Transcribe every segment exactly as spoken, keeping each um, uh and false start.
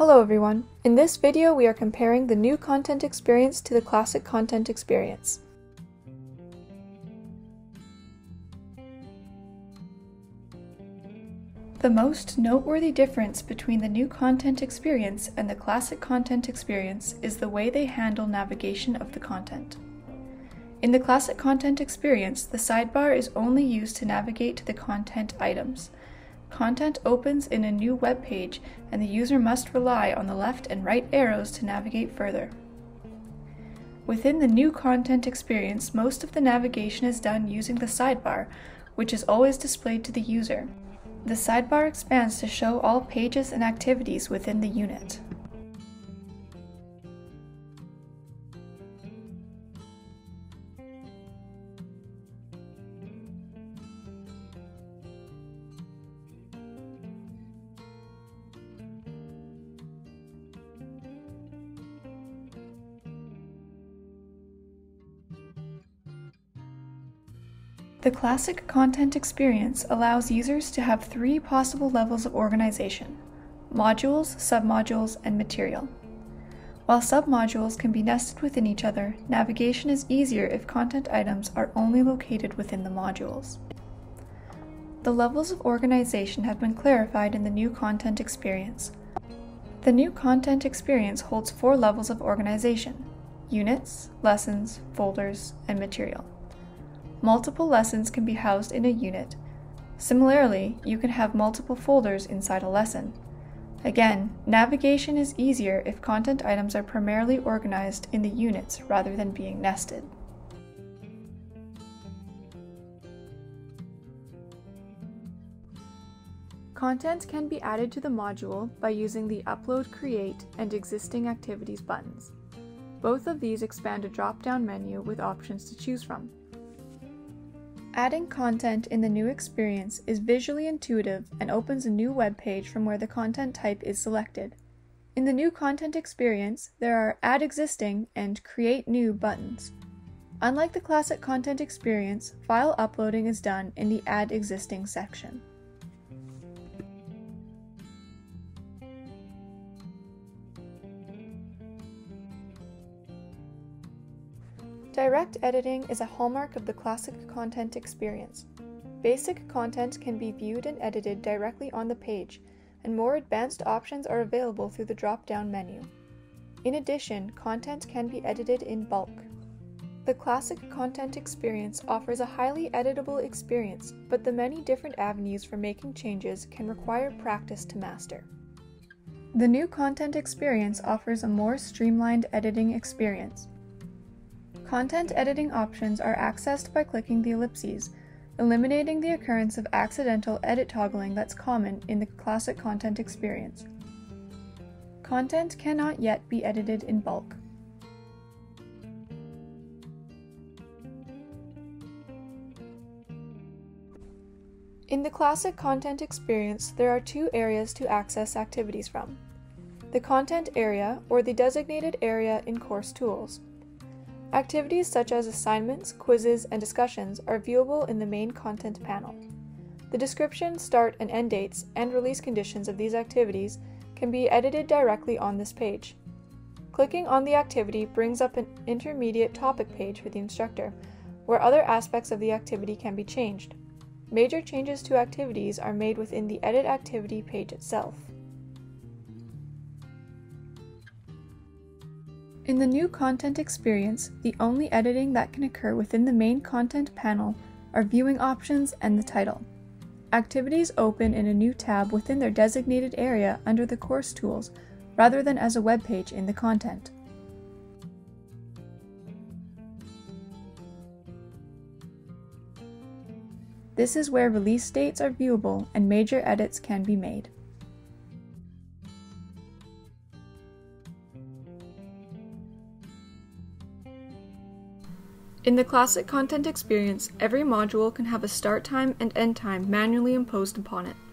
Hello everyone! In this video we are comparing the new content experience to the classic content experience. The most noteworthy difference between the new content experience and the classic content experience is the way they handle navigation of the content. In the classic content experience, the sidebar is only used to navigate to the content items. Content opens in a new web page, and the user must rely on the left and right arrows to navigate further. Within the new content experience, most of the navigation is done using the sidebar, which is always displayed to the user. The sidebar expands to show all pages and activities within the unit. The classic content experience allows users to have three possible levels of organization: modules, submodules, and material. While submodules can be nested within each other, navigation is easier if content items are only located within the modules. The levels of organization have been clarified in the new content experience. The new content experience holds four levels of organization: units, lessons, folders, and material. Multiple lessons can be housed in a unit. Similarly, you can have multiple folders inside a lesson. Again, navigation is easier if content items are primarily organized in the units rather than being nested. Content can be added to the module by using the Upload, Create, and Existing Activities buttons. Both of these expand a drop-down menu with options to choose from. Adding content in the new experience is visually intuitive and opens a new web page from where the content type is selected. In the new content experience, there are Add Existing and Create New buttons. Unlike the classic content experience, file uploading is done in the Add Existing section. Direct editing is a hallmark of the classic content experience. Basic content can be viewed and edited directly on the page, and more advanced options are available through the drop-down menu. In addition, content can be edited in bulk. The classic content experience offers a highly editable experience, but the many different avenues for making changes can require practice to master. The new content experience offers a more streamlined editing experience. Content editing options are accessed by clicking the ellipses, eliminating the occurrence of accidental edit toggling that's common in the classic content experience. Content cannot yet be edited in bulk. In the classic content experience, there are two areas to access activities from: the content area, or the designated area in Course Tools. Activities such as assignments, quizzes, and discussions are viewable in the main content panel. The description, start and end dates, and release conditions of these activities can be edited directly on this page. Clicking on the activity brings up an intermediate topic page for the instructor, where other aspects of the activity can be changed. Major changes to activities are made within the Edit Activity page itself. In the new content experience, the only editing that can occur within the main content panel are viewing options and the title. Activities open in a new tab within their designated area under the course tools, rather than as a web page in the content. This is where release dates are viewable and major edits can be made. In the classic content experience, every module can have a start time and end time manually imposed upon it.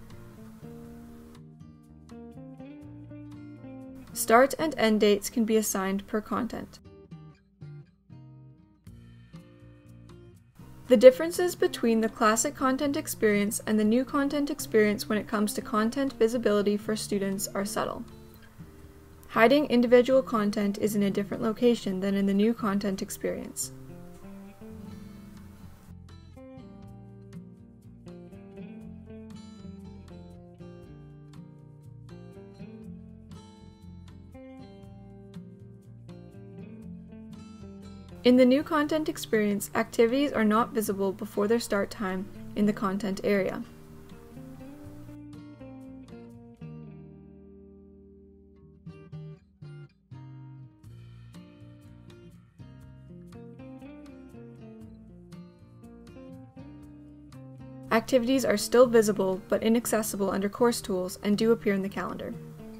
Start and end dates can be assigned per content. The differences between the classic content experience and the new content experience when it comes to content visibility for students are subtle. Hiding individual content is in a different location than in the new content experience. In the new content experience, activities are not visible before their start time in the content area. Activities are still visible but inaccessible under Course Tools and do appear in the calendar.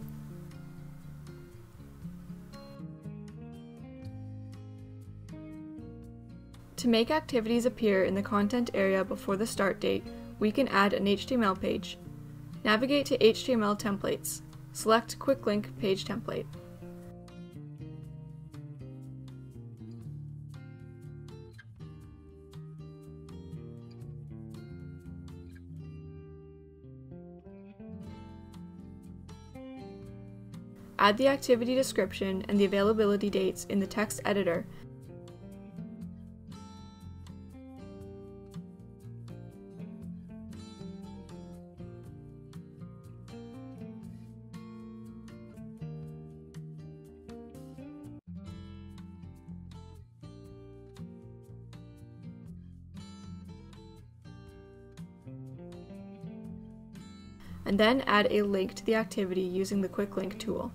To make activities appear in the content area before the start date, we can add an H T M L page. Navigate to H T M L templates. Select Quick Link Page Template. Add the activity description and the availability dates in the text editor. And then add a link to the activity using the Quick Link tool.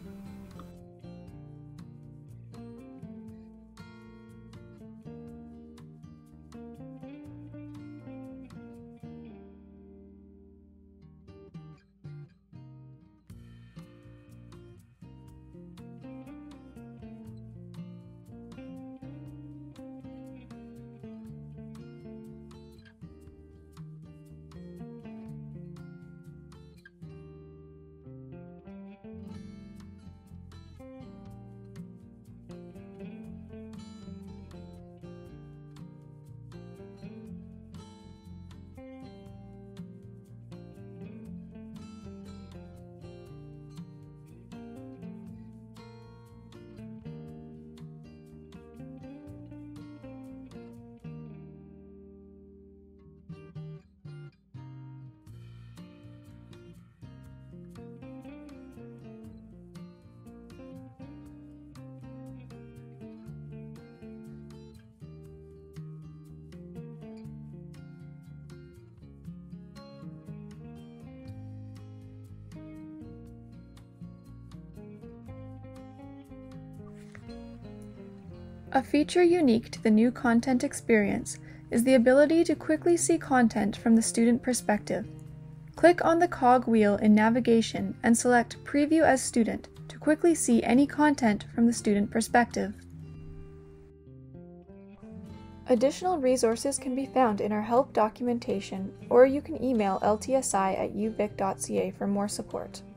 A feature unique to the new content experience is the ability to quickly see content from the student perspective. Click on the cog wheel in navigation and select Preview as Student to quickly see any content from the student perspective. Additional resources can be found in our help documentation, or you can email L T S I at uvic dot c a for more support.